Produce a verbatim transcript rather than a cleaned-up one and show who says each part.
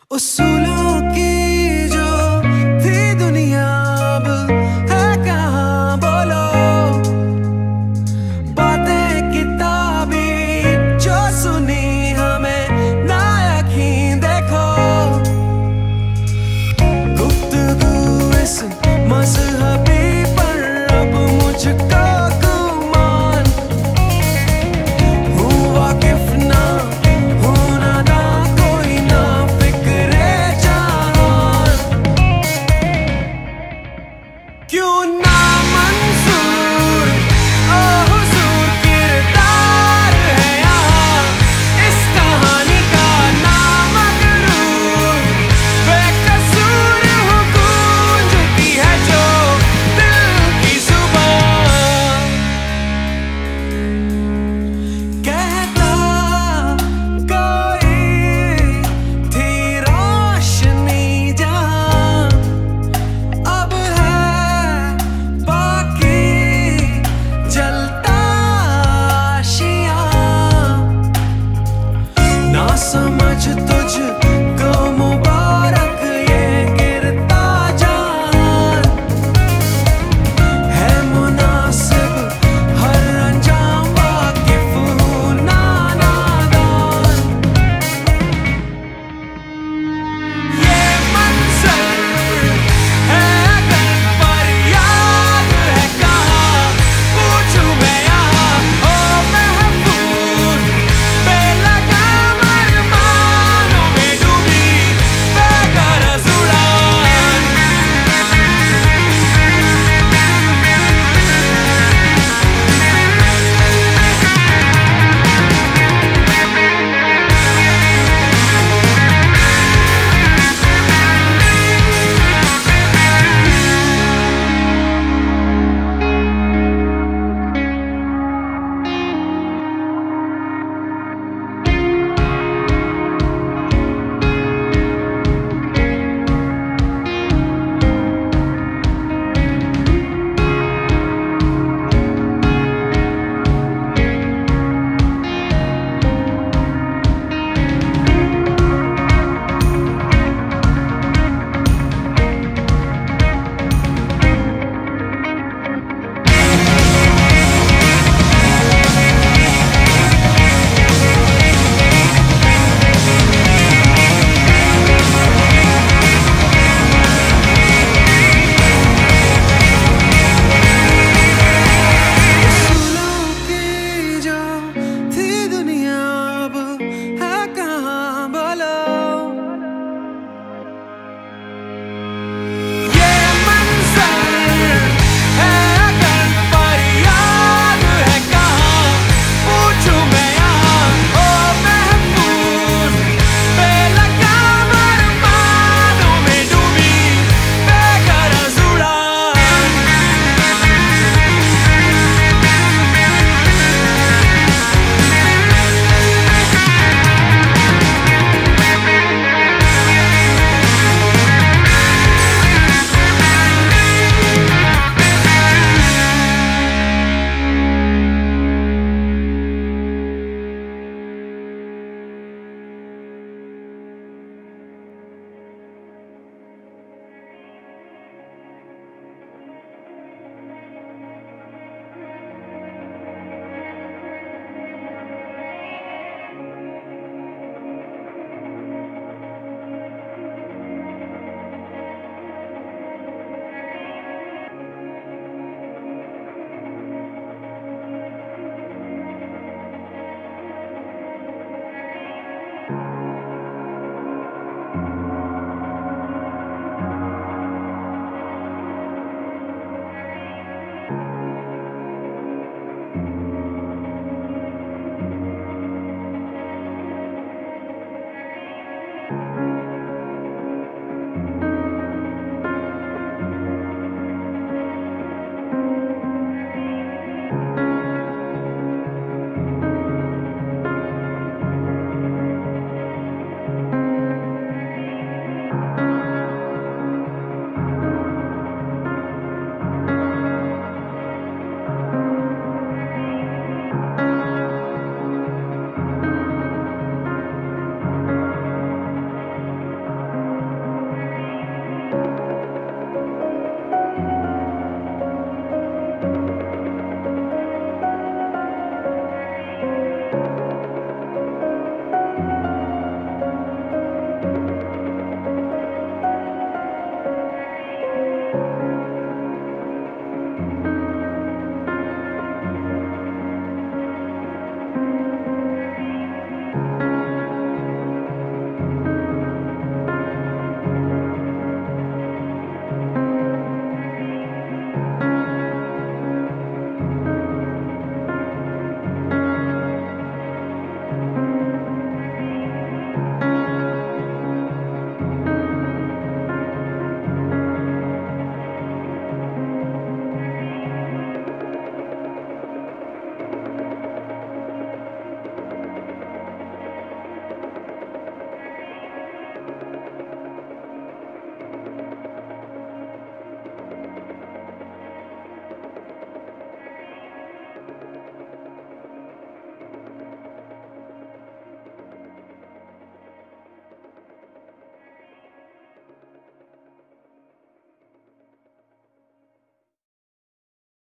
Speaker 1: उसूलों की जो थी दुनिया अब है कहाँ बोलो। बातें किताबी जो सुनी हमें ना यकीन देखो। गुफ्तगू इस मज़हबी पर अब मुझको गुमान। हूँ वाकिफ ना हूँ नादा कोई ना फिक्रे जहान। क्यों ना मंजूर ओ हुजूर किरदार है यहाँ इस कहानी का नाम मगरूर। बेकसूर हूँ गूंजती है जो दिल की जुबान। कहता कोई थी रोशनी जहाँ अब है बाकी जलता आशियाँ। ना समझ तुझको मुबारक ये गिरता जान। है मुनासिब हर अंजाम वाकिफ हूँ ना नादान। ये मंजर है अगर फरियाद है कहाँ पूछूं मैं यहाँ ओ महफूज। बेलगाम अरमानों में डूबी बेगरज उड़ान। उसूलों की जो थी दुनिया अब है कहाँ बोलो। ये मंजर है अगर फरियाद है कहाँ पूछूं मैं यहाँ ओ महफूज। बेलगाम अरमानों में डूबी बेगरज उड़ान।
Speaker 2: you